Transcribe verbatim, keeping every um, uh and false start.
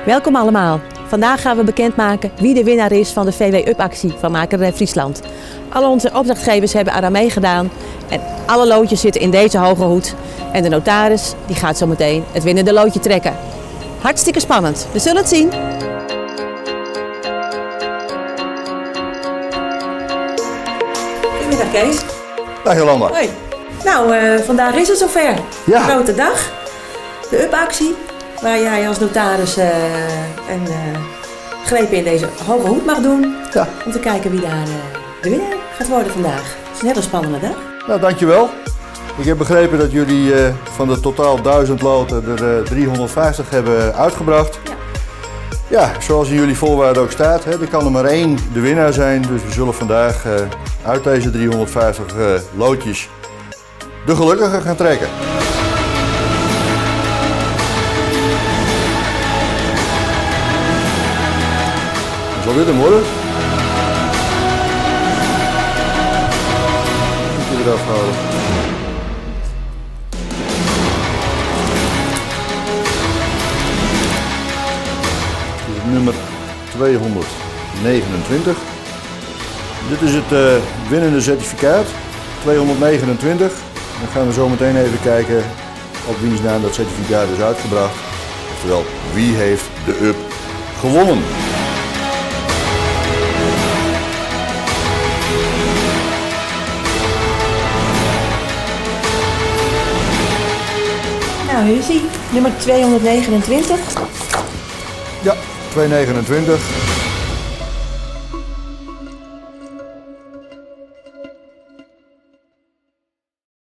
Welkom allemaal. Vandaag gaan we bekendmaken wie de winnaar is van de V W Up-actie van Makerij Friesland. Al onze opdrachtgevers hebben eraan meegedaan en alle loodjes zitten in deze hoge hoed. En de notaris die gaat zo meteen het winnende loodje trekken. Hartstikke spannend, we zullen het zien. Goedemiddag Kees. Dag Jolanda. Hoi. Nou, uh, vandaag is het zover. Ja. Een grote dag. De Up-actie, waar jij als notaris uh, een uh, greep in deze hoge hoed mag doen. Ja. Om te kijken wie daar uh, de winnaar gaat worden vandaag. Het is een hele spannende dag. Nou, dankjewel. Ik heb begrepen dat jullie uh, van de totaal duizend loten er uh, driehonderdvijftig hebben uitgebracht. Ja. Ja, zoals in jullie voorwaarden ook staat, hè, er kan er maar één de winnaar zijn. Dus we zullen vandaag uh, uit deze driehonderdvijftig uh, loodjes de gelukkige gaan trekken. Zal dit hem worden? Moet je eraf houden. Dit is nummer tweehonderdnegenentwintig. Dit is het uh, winnende certificaat, tweehonderdnegenentwintig. Dan gaan we zo meteen even kijken op wiens naam dat certificaat is uitgebracht. Oftewel, wie heeft de Up gewonnen? Nou, hier is hij. Nummer tweehonderdnegenentwintig. Ja, tweehonderdnegenentwintig.